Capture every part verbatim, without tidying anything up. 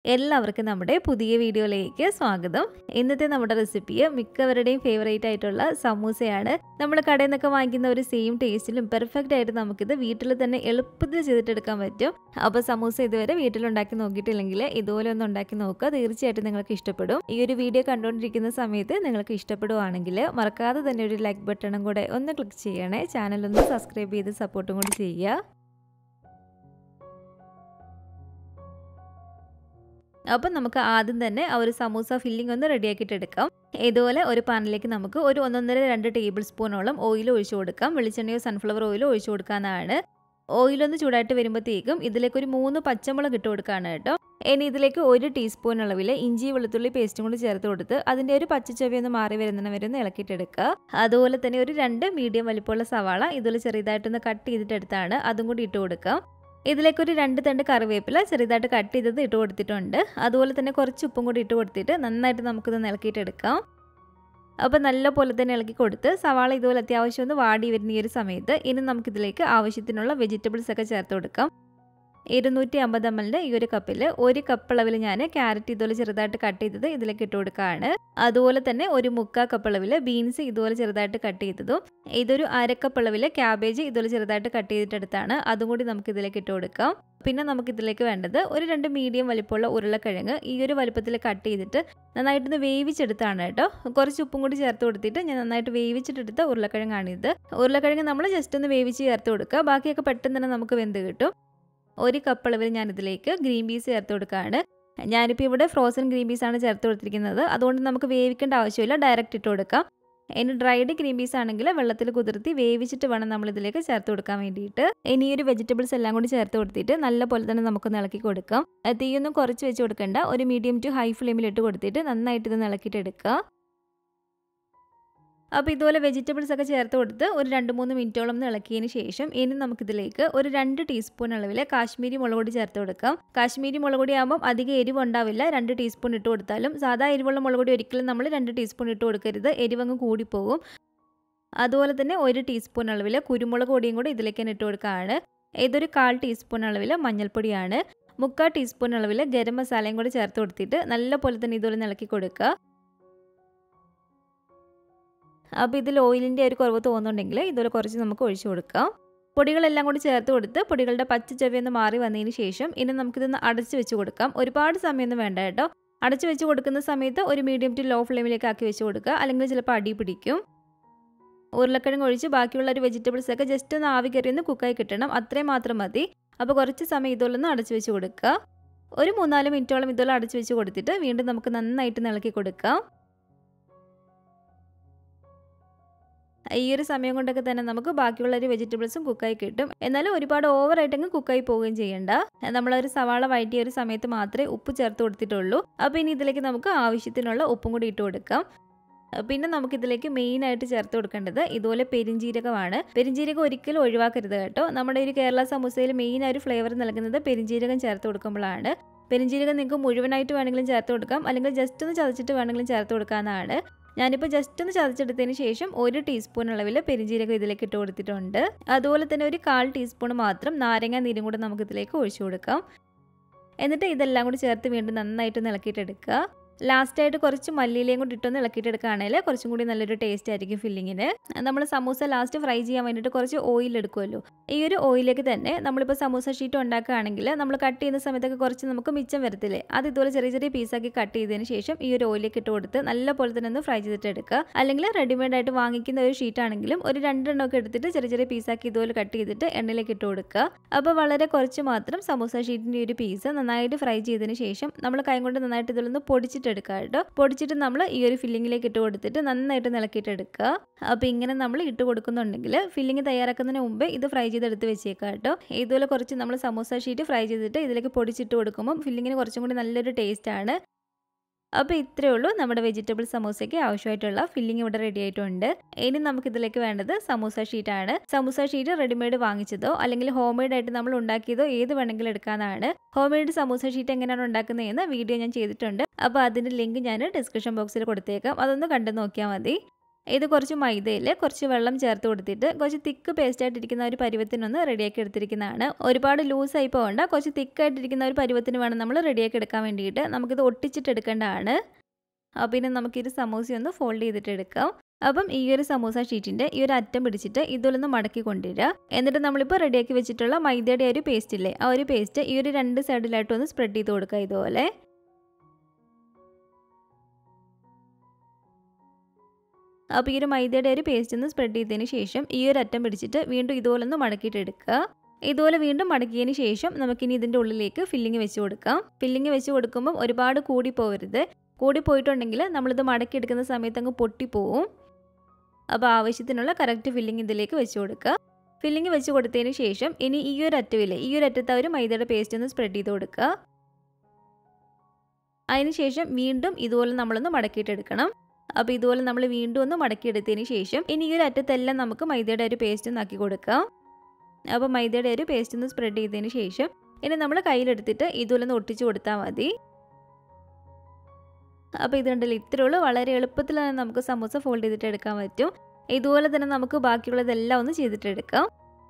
എല്ലാവർക്കും നമ്മുടെ പുതിയ വീഡിയോയിലേക്ക് സ്വാഗതം. ഇന്നത്തെ നമ്മുടെ റെസിപ്പി മിക്കവരുടെയും ഫേവറേറ്റ് ആയിട്ടുള്ള സമൂസയാണ്. നമ്മൾ കടയിൽ നിന്നൊക്കെ വാങ്ങിക്കുന്ന ഒരു സെയിം ടേസ്റ്റിലും പെർഫെക്റ്റ് ആയിട്ട് നമുക്കിത് വീട്ടിൽ തന്നെ എളുപ്പത്തിൽ ചെയ്തിട്ടെടുക്കാൻ പറ്റും. അപ്പോൾ സമൂസ ഇതുവരെ വീട്ടിലുണ്ടാക്കി നോക്കിയിട്ടില്ലെങ്കിൽ ഇതുപോലെ ഒന്ന് ഉണ്ടാക്കി നോക്കുക, തീർച്ചയായിട്ടും നിങ്ങൾക്ക് ഇഷ്ടപ്പെടും. ഈ ഒരു വീഡിയോ കണ്ടുകൊണ്ടിരിക്കുന്ന സമയത്ത് നിങ്ങൾക്ക് ഇഷ്ടപ്പെടുവാണെങ്കിൽ മറക്കാതെ തന്നെ ഒരു ലൈക്ക് ബട്ടണും കൂടെ ഒന്ന് ക്ലിക്ക് ചെയ്യണേ. ചാനലൊന്ന് സബ്സ്ക്രൈബ് ചെയ്ത് സപ്പോർട്ടും കൂടി ചെയ്യുക. അപ്പം നമുക്ക് ആദ്യം തന്നെ ആ ഒരു സമൂസ ഫില്ലിംഗ് ഒന്ന് റെഡിയാക്കിയിട്ട് എടുക്കാം. ഇതുപോലെ ഒരു പാനിലേക്ക് നമുക്ക് ഒരു ഒന്നൊന്നര രണ്ട് ടേബിൾ സ്പൂണോളം ഓയിൽ ഒഴിച്ചു കൊടുക്കാം. വെളിച്ചെണ്ണയോ സൺഫ്ലവർ ഓയിലോ ഒഴിച്ചു കൊടുക്കാവുന്നതാണ്. ഓയിലൊന്ന് ചൂടായിട്ട് വരുമ്പോഴത്തേക്കും ഇതിലേക്ക് ഒരു മൂന്ന് പച്ചമുളക് ഇട്ട് കൊടുക്കുകയാണ് കേട്ടോ. ഇനി ഇതിലേക്ക് ഒരു ടീസ്പൂൺ അളവിൽ ഇഞ്ചി വെളുത്തുള്ളി പേസ്റ്റും കൂടി ചേർത്ത് കൊടുത്ത് അതിൻ്റെ ഒരു പച്ചച്ചൊവ്വ ഒന്ന് മാറി വരുന്നതിന് വരെ ഒന്ന് ഇളക്കിയിട്ടെടുക്കുക. അതുപോലെ തന്നെ ഒരു രണ്ട് മീഡിയം വലിപ്പമുള്ള സവാള ഇതുപോലെ ചെറുതായിട്ടൊന്ന് കട്ട് ചെയ്തിട്ടെടുത്താണ്, അതും കൂടി ഇട്ട് കൊടുക്കാം. ഇതിലേക്ക് ഒരു രണ്ട് തണ്ട് കറിവേപ്പില ചെറുതായിട്ട് കട്ട് ചെയ്തത് ഇട്ട് കൊടുത്തിട്ടുണ്ട്. അതുപോലെ തന്നെ കുറച്ച് ഉപ്പും കൂടി ഇട്ട് കൊടുത്തിട്ട് നന്നായിട്ട് നമുക്കിത് ഇളക്കിയിട്ടെടുക്കാം. അപ്പോൾ നല്ല പോലെ തന്നെ ഇളക്കി കൊടുത്ത് സവാള ഇതുപോലെ അത്യാവശ്യം ഒന്ന് വാടി വരുന്ന ഈ ഒരു സമയത്ത് ഇനി നമുക്കിതിലേക്ക് ആവശ്യത്തിനുള്ള വെജിറ്റബിൾസ് ഒക്കെ ചേർത്ത് കൊടുക്കാം. ഇരുന്നൂറ്റി അമ്പത് എം എല്ലിൻ്റെ ഈ ഒരു കപ്പിൽ ഒരു കപ്പ് അളവിൽ ഞാൻ ക്യാരറ്റ് ഇതുപോലെ ചെറുതായിട്ട് കട്ട് ചെയ്തത് ഇതിലേക്ക് ഇട്ട് കൊടുക്കുകയാണ്. അതുപോലെ തന്നെ ഒരു മുക്കാൽ കപ്പ് അളവിൽ ബീൻസ് ഇതുപോലെ ചെറുതായിട്ട് കട്ട് ചെയ്തതും ഇതൊരു അരക്കപ്പ് അളവിൽ ക്യാബേജ് ഇതുപോലെ ചെറുതായിട്ട് കട്ട് ചെയ്തിട്ടെടുത്താണ്, അതും കൂടി നമുക്ക് ഇതിലേക്ക് ഇട്ട് കൊടുക്കാം. പിന്നെ നമുക്കിതിലേക്ക് വേണ്ടത് ഒരു രണ്ട് മീഡിയം വലിപ്പമുള്ള ഉരുളക്കിഴങ്ങ് ഈ ഒരു വലിപ്പത്തിൽ കട്ട് ചെയ്തിട്ട് നന്നായിട്ടൊന്ന് വേവിച്ചെടുത്താണ് കേട്ടോ. കുറച്ച് ഉപ്പും കൂടി ചേർത്ത് കൊടുത്തിട്ട് ഞാൻ നന്നായിട്ട് വേവിച്ചിട്ടെടുത്ത ഉരുളക്കിഴങ്ങാണിത്. ഉരുളക്കിഴങ്ങ് നമ്മൾ ജസ്റ്റ് ഒന്ന് വേവിച്ച് ചേർത്ത് കൊടുക്കുക, ബാക്കിയൊക്കെ പെട്ടെന്ന് തന്നെ നമുക്ക് വെന്ത് കിട്ടും. ഒരു കപ്പ് അളവിൽ ഞാനിതിലേക്ക് ഗ്രീൻ പീസ് ചേർത്ത് കൊടുക്കുകയാണ്. ഞാനിപ്പോൾ ഇവിടെ ഫ്രോസൺ ഗ്രീൻ പീസാണ് ചേർത്ത് കൊടുത്തിരിക്കുന്നത്, അതുകൊണ്ട് നമുക്ക് വേവിക്കേണ്ട ആവശ്യമില്ല, ഡയറക്റ്റ് ഇട്ട് കൊടുക്കാം. ഇനി ഡ്രൈഡ് ഗ്രീൻ പീസ് ആണെങ്കിൽ വെള്ളത്തിൽ കുതിർത്തി വേവിച്ചിട്ട് വേണം നമ്മളിതിലേക്ക് ചേർത്ത് കൊടുക്കാൻ വേണ്ടിയിട്ട്. ഇനി ഈ ഒരു വെജിറ്റബിൾസ് എല്ലാം കൂടി ചേർത്ത് കൊടുത്തിട്ട് നല്ല പോലെ തന്നെ നമുക്കൊന്ന് ഇളക്കി കൊടുക്കാം. തീയൊന്നും കുറച്ച് വെച്ച് കൊടുക്കേണ്ട, ഒരു മീഡിയം ടു ഹൈ ഫ്ലെയിമിൽ ഇട്ട് കൊടുത്തിട്ട് നന്നായിട്ട് ഇത് ഇളക്കിയിട്ട് എടുക്കുക. അപ്പോൾ ഇതുപോലെ വെജിറ്റബിൾസ് ഒക്കെ ചേർത്ത് കൊടുത്ത് ഒരു രണ്ട് മൂന്ന് മിനിറ്റോളം ഒന്ന് ഇളക്കിയതിന് ശേഷം ഇനി നമുക്കിതിലേക്ക് ഒരു രണ്ട് ടീസ്പൂൺ അളവിൽ കാശ്മീരി മുളക് പൊടി ചേർത്ത് കൊടുക്കാം. കാശ്മീരി മുളക് പൊടി ആകുമ്പോൾ അധികം എരിവ് ഉണ്ടാവില്ല, രണ്ട് ടീസ്പൂൺ ഇട്ട് കൊടുത്താലും. സാധാ എരിവുള്ള മുളക് പൊടി ഒരിക്കലും നമ്മൾ രണ്ട് ടീസ്പൂൺ ഇട്ട് കൊടുക്കരുത്, എരിവങ്ങ് കൂടിപ്പോകും. അതുപോലെ തന്നെ ഒരു ടീസ്പൂൺ അളവിൽ കുരുമുളക് പൊടിയും കൂടി ഇതിലേക്ക് തന്നെ ഇട്ട് കൊടുക്കുകയാണ്. ഇതൊരു കാൽ ടീസ്പൂൺ അളവിൽ മഞ്ഞൾപ്പൊടിയാണ്. മുക്കാൽ ടീസ്പൂൺ അളവിൽ ഗരം മസാലയും കൂടി ചേർത്ത് കൊടുത്തിട്ട് നല്ല പോലെ തന്നെ ഇതുപോലെ ഇളക്കി കൊടുക്കുക. അപ്പോൾ ഇതിൽ ഓയിലിൻ്റെ ഒരു കുറവ് തോന്നുന്നുണ്ടെങ്കിൽ ഇതുപോലെ കുറച്ച് നമുക്ക് ഒഴിച്ചു കൊടുക്കാം. പൊടികളെല്ലാം കൂടി ചേർത്ത് കൊടുത്ത് പൊടികളുടെ പച്ച ചൊവ്വയൊന്ന് മാറി വന്നതിന് ശേഷം ഇനി നമുക്കിതൊന്ന് അടച്ച് വെച്ച് കൊടുക്കാം. ഒരുപാട് സമയമൊന്നും വേണ്ട കേട്ടോ. അടച്ച് വെച്ച് കൊടുക്കുന്ന സമയത്ത് ഒരു മീഡിയം ടു ലോ ഫ്ലെയിമിലേക്ക് ആക്കി വെച്ച് കൊടുക്കുക, അല്ലെങ്കിൽ ചിലപ്പോൾ അടി പിടിക്കും. ഉരുളക്കിഴങ്ങ് ഒഴിച്ച് ബാക്കിയുള്ള ഒരു വെജിറ്റബിൾസ് ഒക്കെ ജസ്റ്റ് ഒന്ന് ആവി കയറി ഒന്ന് കുക്കായി കിട്ടണം, അത്രയും മാത്രം മതി. അപ്പോൾ കുറച്ച് സമയം ഇതുപോലെ ഒന്ന് അടച്ച് വെച്ച് കൊടുക്കുക. ഒരു മൂന്നാല് മിനിറ്റോളം ഇതുപോലെ അടച്ച് വെച്ച് കൊടുത്തിട്ട് വീണ്ടും നമുക്ക് നന്നായിട്ട് ഇളക്കി കൊടുക്കാം. ഈ ഒരു സമയം കൊണ്ടൊക്കെ തന്നെ നമുക്ക് ബാക്കിയുള്ള ഒരു വെജിറ്റബിൾസും കുക്കായി കിട്ടും. എന്നാലും ഒരുപാട് ഓവറായിട്ടങ്ങ് കുക്കായി പോവുകയും ചെയ്യേണ്ട. നമ്മളൊരു സവാള വഴറ്റിയ ഒരു സമയത്ത് മാത്രമേ ഉപ്പ് ചേർത്ത് കൊടുത്തിട്ടുള്ളൂ. അപ്പോൾ ഇനി ഇതിലേക്ക് നമുക്ക് ആവശ്യത്തിനുള്ള ഉപ്പും കൂടി ഇട്ട് കൊടുക്കാം. പിന്നെ നമുക്കിതിലേക്ക് മെയിനായിട്ട് ചേർത്ത് കൊടുക്കേണ്ടത് ഇതുപോലെ പെരിഞ്ജീരകമാണ്. പെരിഞ്ജീരകം ഒരിക്കലും ഒഴിവാക്കരുത് കേട്ടോ. നമ്മുടെ ഒരു കേരള സമൂസയിൽ മെയിനായ ഒരു ഫ്ലേവർ നൽകുന്നത് പെരിഞ്ജീരകം ചേർത്ത് കൊടുക്കുമ്പോഴാണ്. പെരിഞ്ജീരകം നിങ്ങൾക്ക് മുഴുവനായിട്ട് വേണമെങ്കിലും ചേർത്ത് കൊടുക്കാം, അല്ലെങ്കിൽ ജസ്റ്റ് ഒന്ന് ചതച്ചിട്ട് വേണമെങ്കിലും ചേർത്ത് കൊടുക്കാവുന്നതാണ്. ഞാനിപ്പോൾ ജസ്റ്റ് ഒന്ന് ചതച്ചെടുത്തതിന് ശേഷം ഒരു ടീസ്പൂൺ അളവിൽ പെരിഞ്ജീരകം ഇതിലേക്ക് ഇട്ട് കൊടുത്തിട്ടുണ്ട്. അതുപോലെ തന്നെ ഒരു കാൽ ടീസ്പൂൺ മാത്രം നാരങ്ങ നീരും കൂടെ നമുക്ക് ഇതിലേക്ക് ഒഴിച്ചു കൊടുക്കാം. എന്നിട്ട് ഇതെല്ലാം കൂടി ചേർത്ത് വീണ്ടും നന്നായിട്ട് ഇളക്കിയിട്ടെടുക്കുക. ലാസ്റ്റായിട്ട് കുറച്ച് മല്ലിയിലയും കൂടി ഇട്ടൊന്ന് ഇളക്കിയിട്ടെടുക്കുകയാണെങ്കിൽ കുറച്ചും കൂടി നല്ലൊരു ടേസ്റ്റ് ആയിരിക്കും ഫില്ലിങ്ങിന്. നമ്മൾ സമൂസ ലാസ്റ്റ് ഫ്രൈ ചെയ്യാൻ വേണ്ടിയിട്ട് കുറച്ച് ഓയിൽ എടുക്കുമല്ലോ, ഈ ഒരു ഓയിലേക്ക് തന്നെ നമ്മളിപ്പോൾ സമൂസ ഷീറ്റ് ഉണ്ടാക്കുകയാണെങ്കിൽ നമ്മൾ കട്ട് ചെയ്യുന്ന സമയത്തൊക്കെ കുറച്ച് നമുക്ക് മിച്ചം വരത്തില്ലേ, അത് ഇതുപോലെ ചെറിയ ചെറിയ പീസാക്കി കട്ട് ചെയ്തതിന് ശേഷം ഈ ഒരു ഓയിലേക്ക് ഇട്ട് കൊടുത്ത് നല്ല പോലെ തന്നെ ഒന്ന് ഫ്രൈ ചെയ്തിട്ട് എടുക്കുക. അല്ലെങ്കിൽ റെഡിമെയ്ഡ് ആയിട്ട് വാങ്ങിക്കുന്ന ഒരു ഷീറ്റ് ആണെങ്കിലും ഒരു രണ്ടെണ്ണമൊക്കെ എടുത്തിട്ട് ചെറിയ ചെറിയ പീസാക്കി ഇതുപോലെ കട്ട് ചെയ്തിട്ട് എണ്ണയിലേക്ക് ഇട്ട് കൊടുക്കുക. അപ്പോൾ വളരെ കുറച്ച് മാത്രം സമൂസ ഷീറ്റിൻ്റെ ഒരു പീസ് നന്നായിട്ട് ഫ്രൈ ചെയ്തതിന് ശേഷം നമ്മൾ കൈ കൊണ്ട് നന്നായിട്ട് ഇതിലൊന്ന് പൊടിച്ചിട്ട് എടുക്കുക കേട്ടോ. പൊടിച്ചിട്ട് നമ്മൾ ഈ ഒരു ഫില്ലിങ്ങിലേക്ക് ഇട്ട് കൊടുത്തിട്ട് നന്നായിട്ട് ഇളക്കിയിട്ട് എടുക്കുക. അപ്പോൾ ഇങ്ങനെ നമ്മൾ ഇട്ട് കൊടുക്കുന്നുണ്ടെങ്കിൽ ഫില്ലിങ് തയ്യാറാക്കുന്നതിന് മുമ്പ് ഇത് ഫ്രൈ ചെയ്തെടുത്ത് വെച്ചേക്കാം കേട്ടോ. ഇതുപോലെ കുറച്ച് നമ്മൾ സമൂസ ഷീറ്റ് ഫ്രൈ ചെയ്തിട്ട് ഇതിലേക്ക് പൊടിച്ചിട്ട് കൊടുക്കുമ്പോൾ ഫില്ലിങ്ങിന് കുറച്ചും കൂടി നല്ലൊരു ടേസ്റ്റാണ്. അപ്പോൾ ഇത്രയേ ഉള്ളൂ, നമ്മുടെ വെജിറ്റബിൾ സമൂസയ്ക്ക് ആവശ്യമായിട്ടുള്ള ഫില്ലിംഗ് ഇവിടെ റെഡി ആയിട്ടുണ്ട്. ഇനി നമുക്കിതിലേക്ക് വേണ്ടത് സമൂസ ഷീറ്റാണ്. സമൂസ ഷീറ്റ് റെഡിമെയ്ഡ് വാങ്ങിച്ചതോ അല്ലെങ്കിൽ ഹോം മെയ്ഡ് ആയിട്ട് നമ്മൾ ഉണ്ടാക്കിയതോ ഏത് വേണമെങ്കിലും എടുക്കാനാണ്. ഹോം മെയ്ഡ് സമൂസ ഷീറ്റ് എങ്ങനെയാണ് ഉണ്ടാക്കുന്നതെന്ന് വീഡിയോ ഞാൻ ചെയ്തിട്ടുണ്ട്. അപ്പോൾ അതിൻ്റെ ലിങ്ക് ഞാൻ ഡിസ്ക്രിപ്ഷൻ ബോക്സിൽ കൊടുത്തേക്കാം, അതൊന്ന് കണ്ടു നോക്കിയാൽ മതി. ഇത് കുറച്ച് മൈദയിൽ കുറച്ച് വെള്ളം ചേർത്ത് കൊടുത്തിട്ട് കുറച്ച് തിക്ക് പേസ്റ്റ് ആയിട്ടിരിക്കുന്ന ഒരു പരുവത്തിനൊന്ന് റെഡിയാക്കി എടുത്തിരിക്കുന്നതാണ്. ഒരുപാട് ലൂസായി പോകണ്ട, കുറച്ച് തിക്കായിട്ടിരിക്കുന്ന ഒരു പരുവത്തിന് വേണം നമ്മൾ റെഡിയാക്കി എടുക്കാൻ വേണ്ടിയിട്ട്. നമുക്കിത് ഒട്ടിച്ചിട്ട് എടുക്കേണ്ടതാണ്. അപ്പോൾ പിന്നെ നമുക്കിത് സമൂസ ഒന്ന് ഫോൾഡ് ചെയ്തിട്ട് എടുക്കാം. അപ്പം ഈ ഒരു സമൂസ ഷീറ്റിൻ്റെ ഈ ഒരു അറ്റം പിടിച്ചിട്ട് ഇതുപോലൊന്ന് മടക്കി കൊണ്ടുവരിക. എന്നിട്ട് നമ്മളിപ്പോൾ റെഡിയാക്കി വെച്ചിട്ടുള്ള മൈദയുടെ ഒരു പേസ്റ്റ് ഇല്ലേ, ആ ഒരു പേസ്റ്റ് ഈ ഒരു രണ്ട് സൈഡിലായിട്ടൊന്ന് സ്പ്രെഡ് ചെയ്ത് കൊടുക്കുക ഇതുപോലെ. അപ്പോൾ ഈ ഒരു മൈദയുടെ ഒരു പേസ്റ്റ് ഒന്ന് സ്പ്രെഡ് ചെയ്തതിന് ശേഷം ഈ ഒരു അറ്റം പിടിച്ചിട്ട് വീണ്ടും ഇതുപോലെ ഒന്ന് മടക്കിയിട്ട് എടുക്കുക. ഇതുപോലെ വീണ്ടും മടക്കിയതിന് ശേഷം നമുക്കിനി ഇതിൻ്റെ ഉള്ളിലേക്ക് ഫില്ലിങ് വെച്ച് കൊടുക്കാം. ഫില്ലിങ് വെച്ച് കൊടുക്കുമ്പം ഒരുപാട് കൂടി പോകരുത്. കൂടി പോയിട്ടുണ്ടെങ്കിൽ നമ്മളിത് മടക്കിയെടുക്കുന്ന സമയത്ത് അങ്ങ് പൊട്ടിപ്പോവും. അപ്പോൾ ആവശ്യത്തിനുള്ള കറക്റ്റ് ഫില്ലിങ് ഇതിലേക്ക് വെച്ച് കൊടുക്കുക. ഫില്ലിങ് വെച്ച് കൊടുത്തതിന് ശേഷം ഇനി ഈ ഒരു അറ്റമില്ലേ, ഈ ഒരു അറ്റത്ത് ഒരു മൈദയുടെ പേസ്റ്റ് ഒന്ന് സ്പ്രെഡ് ചെയ്ത് കൊടുക്കുക. അതിന് ശേഷം വീണ്ടും ഇതുപോലെ നമ്മളൊന്ന് മടക്കിയിട്ടെടുക്കണം. അപ്പോൾ ഇതുപോലെ നമ്മൾ വീണ്ടും ഒന്ന് മടക്കിയെടുത്തതിന് ശേഷം ഇനി ഈ ഒരു അറ്റത്തെല്ലാം നമുക്ക് മൈദയുടെ ഒരു പേസ്റ്റ് ഒന്ന് ആക്കി കൊടുക്കാം. അപ്പോൾ മൈദയുടെ ഒരു പേസ്റ്റ് ഒന്ന് സ്പ്രെഡ് ചെയ്തതിന് ശേഷം ഇനി നമ്മൾ കയ്യിലെടുത്തിട്ട് ഇതുപോലെ ഒന്ന് ഒട്ടിച്ച് കൊടുത്താൽ മതി. അപ്പോൾ ഇത് കണ്ടില്ല, ഇത്രയുള്ളൂ. വളരെ എളുപ്പത്തിൽ തന്നെ നമുക്ക് സമൂസ ഫോൾഡ് ചെയ്തിട്ട് എടുക്കാൻ പറ്റും. ഇതുപോലെ തന്നെ നമുക്ക് ബാക്കിയുള്ളതെല്ലാം ഒന്ന് ചെയ്തിട്ടെടുക്കാം.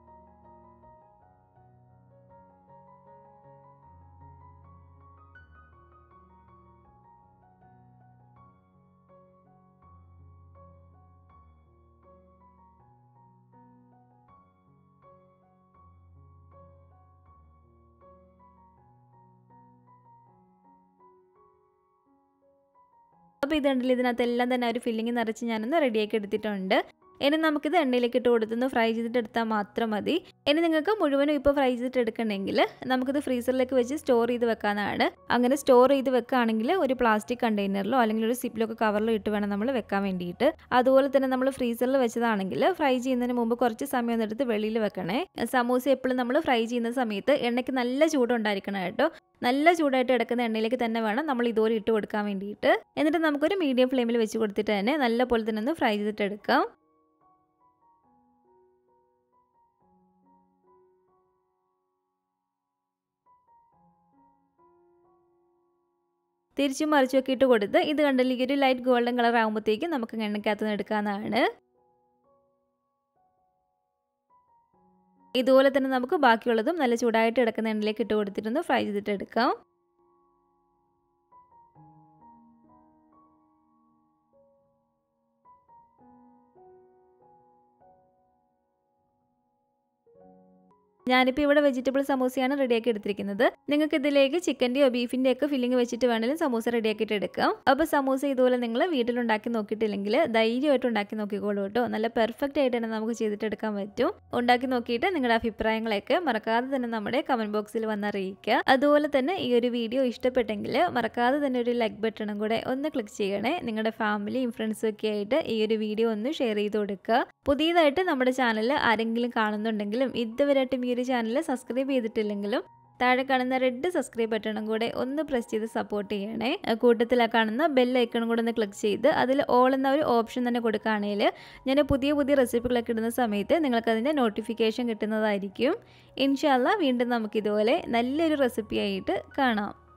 അപ്പോൾ ഇത് കണ്ടില്ല, ഇതിനകത്തെല്ലാം തന്നെ ഒരു ഫില്ലിങ് നിറച്ച് ഞാനൊന്ന് റെഡിയാക്കി എടുത്തിട്ടുണ്ട്. ഇനി നമുക്കിത് എണ്ണയിലേക്ക് ഇട്ട് കൊടുത്തൊന്ന് ഫ്രൈ ചെയ്തിട്ട് എടുത്താൽ മാത്രം മതി. ഇനി നിങ്ങൾക്ക് മുഴുവനും ഇപ്പോൾ ഫ്രൈ ചെയ്തിട്ട് എടുക്കണമെങ്കിൽ നമുക്കിത് ഫ്രീസറിലേക്ക് വെച്ച് സ്റ്റോർ ചെയ്ത് വെക്കാനാണ്. അങ്ങനെ സ്റ്റോർ ചെയ്ത് വെക്കുകയാണെങ്കിൽ ഒരു പ്ലാസ്റ്റിക് കണ്ടെയ്നറിലോ അല്ലെങ്കിൽ ഒരു സിപ്പിലൊക്കെ കവറിലോ ഇട്ട് വേണം നമ്മൾ വെക്കാൻ വേണ്ടിയിട്ട്. അതുപോലെ തന്നെ നമ്മൾ ഫ്രീസറിൽ വെച്ചതാണെങ്കിൽ ഫ്രൈ ചെയ്യുന്നതിന് മുമ്പ് കുറച്ച് സമയം ഒന്നെടുത്ത് വെളിയിൽ വെക്കണേ. സമൂസ എപ്പോഴും നമ്മൾ ഫ്രൈ ചെയ്യുന്ന സമയത്ത് എണ്ണയ്ക്ക് നല്ല ചൂടുണ്ടായിരിക്കണം കേട്ടോ. നല്ല ചൂടായിട്ട് എടുക്കുന്ന എണ്ണയിലേക്ക് തന്നെ വേണം നമ്മൾ ഇതുപോലെ ഇട്ട് കൊടുക്കാൻ വേണ്ടിയിട്ട്. എന്നിട്ട് നമുക്കൊരു മീഡിയം ഫ്ലെയിമിൽ വെച്ച് കൊടുത്തിട്ട് തന്നെ നല്ല പോലെ തന്നെ ഒന്ന് ഫ്രൈ ചെയ്തിട്ട് എടുക്കാം. തിരിച്ചും മറിച്ചൊക്കെ ഇട്ട് കൊടുത്ത് ഇത് കണ്ടില്ല, ഈ ഒരു ലൈറ്റ് ഗോൾഡൻ കളർ ആകുമ്പോഴത്തേക്കും നമുക്ക് എണ്ണയ്ക്കകത്ത് നിന്ന് എടുക്കാവുന്നതാണ്. ഇതുപോലെ തന്നെ നമുക്ക് ബാക്കിയുള്ളതും നല്ല ചൂടായിട്ട് എടുക്കുന്ന എണ്ണയിലേക്ക് ഇട്ട് കൊടുത്തിട്ടൊന്ന് ഫ്രൈ ചെയ്തിട്ട് എടുക്കാം. ഞാനിപ്പോൾ ഇവിടെ വെജിറ്റബിൾ സമൂസയാണ് റെഡിയാക്കി എടുത്തിരിക്കുന്നത്. നിങ്ങൾക്ക് ഇതിലേക്ക് ചിക്കൻ്റെയോ ബീഫിൻ്റെ ഒക്കെ ഫില്ലിങ് വെച്ചിട്ട് വേണമെങ്കിലും സമൂസ റെഡിയാക്കിയിട്ട് എടുക്കാം. അപ്പോൾ സമൂസ ഇതുപോലെ നിങ്ങൾ വീട്ടിലുണ്ടാക്കി നോക്കിയിട്ടില്ലെങ്കിൽ ധൈര്യമായിട്ട് ഉണ്ടാക്കി നോക്കിക്കോളൂ കേട്ടോ. നല്ല പെർഫെക്റ്റ് ആയിട്ട് തന്നെ നമുക്ക് ചെയ്തിട്ടെടുക്കാൻ പറ്റും. ഉണ്ടാക്കി നോക്കിയിട്ട് നിങ്ങളുടെ അഭിപ്രായങ്ങളൊക്കെ മറക്കാതെ തന്നെ നമ്മുടെ കമൻറ്റ് ബോക്സിൽ വന്ന് അറിയിക്കുക. അതുപോലെ തന്നെ ഈ ഒരു വീഡിയോ ഇഷ്ടപ്പെട്ടെങ്കിൽ മറക്കാതെ തന്നെ ഒരു ലൈക്ക് ബട്ടണും കൂടെ ഒന്ന് ക്ലിക്ക് ചെയ്യണേ. നിങ്ങളുടെ ഫാമിലിയും ഫ്രണ്ട്സും ഒക്കെ ആയിട്ട് ഈ ഒരു വീഡിയോ ഒന്ന് ഷെയർ ചെയ്ത് കൊടുക്കുക. പുതിയതായിട്ട് നമ്മുടെ ചാനൽ ആരെങ്കിലും കാണുന്നുണ്ടെങ്കിലും ഇതുവരെയായിട്ടും ഈ ഒരു ചാനൽ സബ്സ്ക്രൈബ് ചെയ്തിട്ടില്ലെങ്കിലും താഴെ കാണുന്ന റെഡ് സബ്സ്ക്രൈബ് ബട്ടണും കൂടെ ഒന്ന് പ്രസ് ചെയ്ത് സപ്പോർട്ട് ചെയ്യണേ. കൂട്ടത്തിൽ ആ കാണുന്ന ബെൽ ഐക്കണും കൂടെ ഒന്ന് ക്ലിക്ക് ചെയ്ത് അതിൽ ഓൾ എന്ന ഒരു ഓപ്ഷൻ തന്നെ കൊടുക്കുകയാണെങ്കിൽ ഞാൻ പുതിയ പുതിയ റെസിപ്പികളൊക്കെ ഇടുന്ന സമയത്ത് നിങ്ങൾക്കതിൻ്റെ നോട്ടിഫിക്കേഷൻ കിട്ടുന്നതായിരിക്കും. ഇൻഷാ അല്ലാഹ് വീണ്ടും നമുക്കിതുപോലെ നല്ലൊരു റെസിപ്പിയായിട്ട് കാണാം.